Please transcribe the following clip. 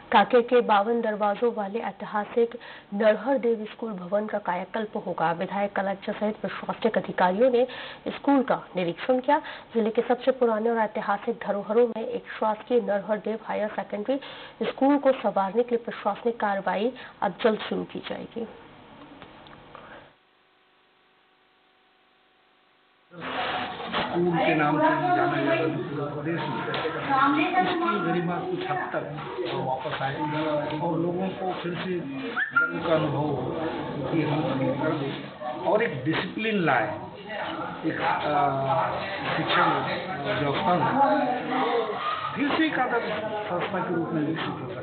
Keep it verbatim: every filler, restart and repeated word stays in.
कांकेर के बावन दरवाजों वाले ऐतिहासिक नरहर देव स्कूल भवन का कायाकल्प होगा। विधायक कलेक्टर सहित प्रशासनिक अधिकारियों ने स्कूल का निरीक्षण किया। जिले के सबसे पुराने और ऐतिहासिक धरोहरों में एक शासकीय Narhar Dev higher secondary school को संवारने के लिए प्रशासनिक कार्रवाई अब जल्द शुरू की जाएगी। स्कूल के नाम से जाना जाता है पूरे प्रदेश में, इसकी गरिमा कुछ हद तक वापस आए और लोगों को फिर से गर्व का अनुभव हो कि हम और एक डिसिप्लिन लाए, एक शिक्षण व्यवस्था में फिर से एक आदर्श संस्था के रूप में विकसित हो।